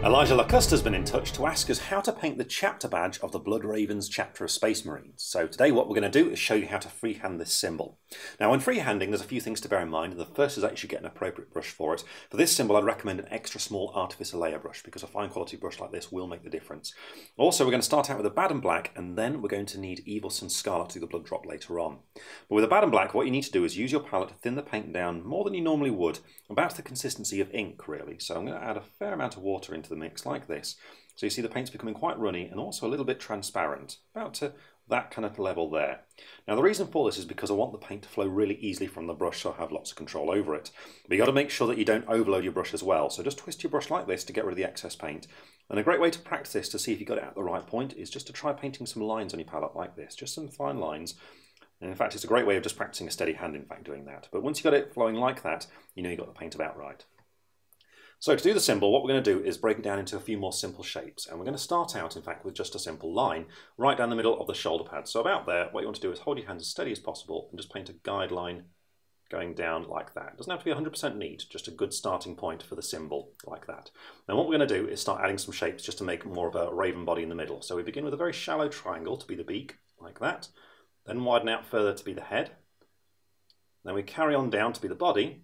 Elijah Lacusta has been in touch to ask us how to paint the chapter badge of the Blood Ravens chapter of Space Marines. So today what we're going to do is show you how to freehand this symbol. Now when freehanding there's a few things to bear in mind, and the first is actually get an appropriate brush for it. For this symbol I'd recommend an extra small artificer layer brush because a fine quality brush like this will make the difference. Also we're going to start out with a bad and black, and then we're going to need Evil Sun Scarlet to do the blood drop later on. But with a bad and black what you need to do is use your palette to thin the paint down more than you normally would, about the consistency of ink really. So I'm going to add a fair amount of water into the mix like this. So you see the paint's becoming quite runny and also a little bit transparent, about to that kind of level there. Now the reason for this is because I want the paint to flow really easily from the brush so I have lots of control over it. But you got to make sure that you don't overload your brush as well. So just twist your brush like this to get rid of the excess paint. And a great way to practice this to see if you got it at the right point is just to try painting some lines on your palette like this, just some fine lines. And in fact it's a great way of just practicing a steady hand in fact doing that. But once you got it flowing like that, you know you got the paint about right. So to do the symbol, what we're going to do is break it down into a few more simple shapes. And we're going to start out, in fact, with just a simple line right down the middle of the shoulder pad. So about there, what you want to do is hold your hands as steady as possible and just paint a guideline going down like that. It doesn't have to be 100% neat, just a good starting point for the symbol like that. Now what we're going to do is start adding some shapes just to make more of a raven body in the middle. So we begin with a very shallow triangle to be the beak, like that. Then widen out further to be the head. Then we carry on down to be the body.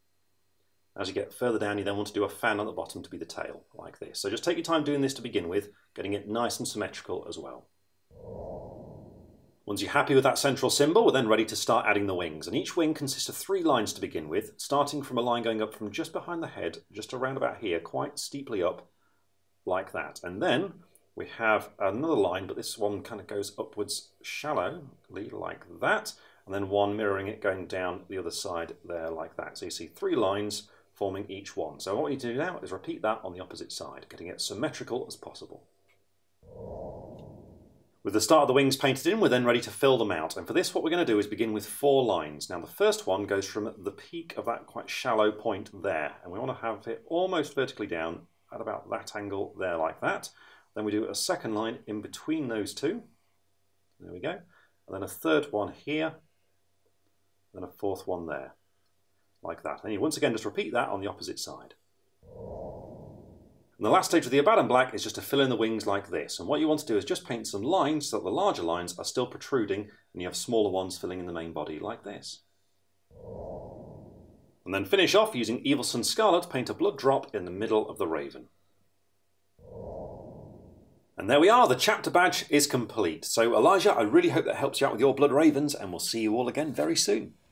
As you get further down, you then want to do a fan at the bottom to be the tail, like this. So just take your time doing this to begin with, getting it nice and symmetrical as well. Once you're happy with that central symbol, we're then ready to start adding the wings. And each wing consists of 3 lines to begin with, starting from a line going up from just behind the head, just around about here, quite steeply up, like that. And then we have another line, but this one kind of goes upwards shallowly, like that. And then one mirroring it going down the other side there, like that. So you see 3 lines forming each one. So what we need to do now is repeat that on the opposite side, getting it symmetrical as possible. With the start of the wings painted in, we're then ready to fill them out. And for this, what we're going to do is begin with 4 lines. Now the first one goes from the peak of that quite shallow point there, and we want to have it almost vertically down at about that angle there, like that. Then we do a second line in between those 2. There we go. And then a third one here, then a 4th one there, like that. And you once again just repeat that on the opposite side. And the last stage of the Abaddon Black is just to fill in the wings like this. And what you want to do is just paint some lines so that the larger lines are still protruding and you have smaller ones filling in the main body like this. And then finish off using Evil Sun Scarlet to paint a blood drop in the middle of the raven. And there we are, the chapter badge is complete. So Elijah, I really hope that helps you out with your Blood Ravens, and we'll see you all again very soon.